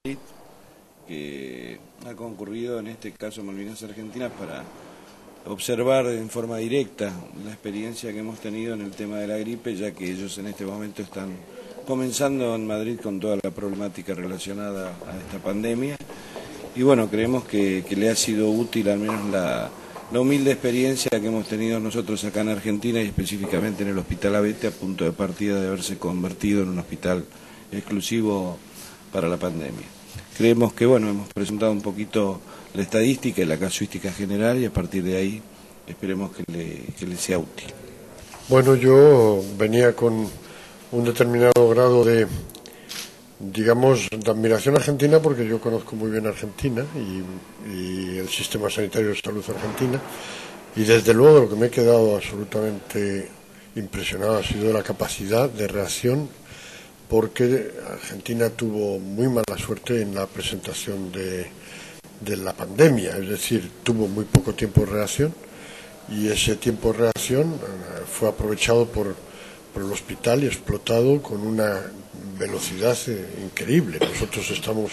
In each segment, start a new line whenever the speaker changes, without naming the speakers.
que ha concurrido en este caso Malvinas Argentinas para observar en forma directa la experiencia que hemos tenido en el tema de la gripe, ya que ellos en este momento están comenzando en Madrid con toda la problemática relacionada a esta pandemia. Y bueno, creemos que le ha sido útil al menos la humilde experiencia que hemos tenido nosotros acá en Argentina y específicamente en el Hospital Abete, a punto de partida de haberse convertido en un hospital exclusivo para la pandemia. Creemos que bueno, hemos presentado un poquito la estadística y la casuística general y a partir de ahí esperemos que le sea útil.
Bueno, yo venía con un determinado grado de, digamos, de admiración argentina, porque yo conozco muy bien Argentina y el sistema sanitario de salud argentina, y desde luego lo que me he quedado absolutamente impresionado ha sido la capacidad de reacción, porque Argentina tuvo muy mala suerte en la presentación de la pandemia, es decir, tuvo muy poco tiempo de reacción y ese tiempo de reacción fue aprovechado por el hospital y explotado con una velocidad increíble. Nosotros estamos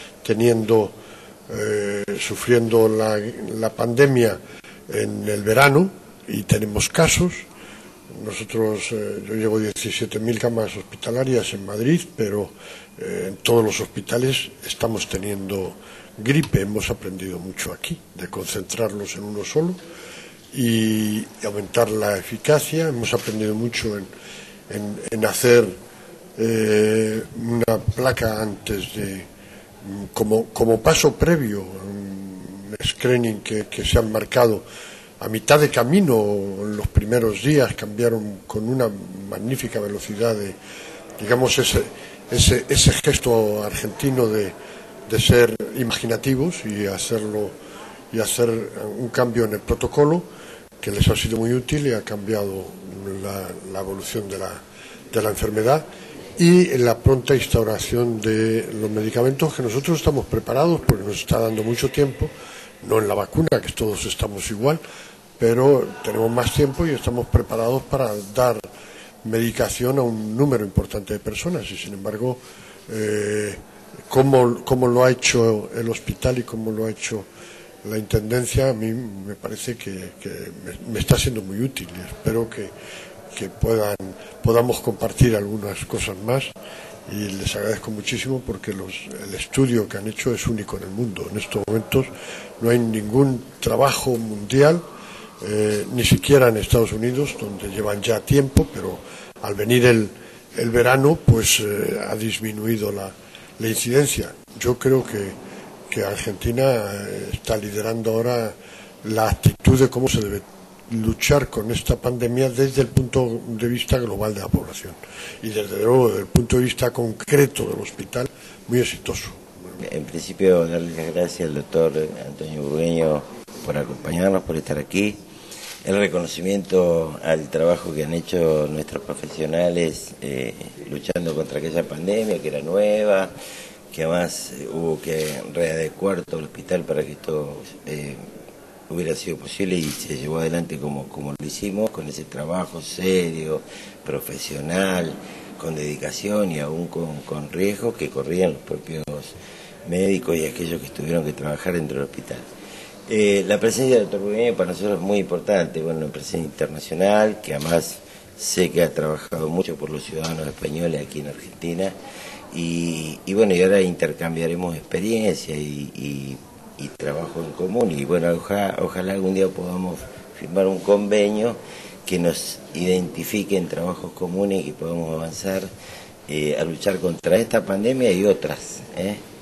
sufriendo la pandemia en el verano y tenemos casos. Nosotros, yo llevo 17.000 camas hospitalarias en Madrid, pero en todos los hospitales estamos teniendo gripe. Hemos aprendido mucho aquí, de concentrarlos en uno solo y aumentar la eficacia. Hemos aprendido mucho en hacer una placa antes como paso previo, un screening que se han marcado a mitad de camino. En los primeros días cambiaron con una magnífica velocidad digamos, ese gesto argentino de ser imaginativos y hacer un cambio en el protocolo que les ha sido muy útil y ha cambiado la evolución de la enfermedad y en la pronta instauración de los medicamentos, que nosotros estamos preparados porque nos está dando mucho tiempo, no en la vacuna, que todos estamos igual, pero tenemos más tiempo y estamos preparados para dar medicación a un número importante de personas y sin embargo cómo lo ha hecho el hospital y cómo lo ha hecho la Intendencia, a mí me parece que me está siendo muy útil y espero que podamos compartir algunas cosas más y les agradezco muchísimo porque el estudio que han hecho es único en el mundo. En estos momentos no hay ningún trabajo mundial, ni siquiera en Estados Unidos, donde llevan ya tiempo, pero al venir el verano pues ha disminuido la incidencia. Yo creo que Argentina está liderando ahora la actitud de cómo se debe luchar con esta pandemia desde el punto de vista global de la población y desde luego desde el punto de vista concreto del hospital, muy exitoso.
En principio, darle las gracias al doctor Antonio Burgueño por acompañarnos, por estar aquí. El reconocimiento al trabajo que han hecho nuestros profesionales luchando contra aquella pandemia que era nueva, que además hubo que readecuar todo el hospital para que esto hubiera sido posible y se llevó adelante como lo hicimos, con ese trabajo serio, profesional, con dedicación y aún con riesgos que corrían los propios médicos y aquellos que tuvieron que trabajar dentro del hospital. La presencia del doctor Burgueño para nosotros es muy importante, bueno, una presencia internacional, que además sé que ha trabajado mucho por los ciudadanos españoles aquí en Argentina, y bueno, y ahora intercambiaremos experiencia y trabajo en común, y bueno, ojalá algún día podamos firmar un convenio que nos identifique en trabajos comunes y que podamos avanzar a luchar contra esta pandemia y otras,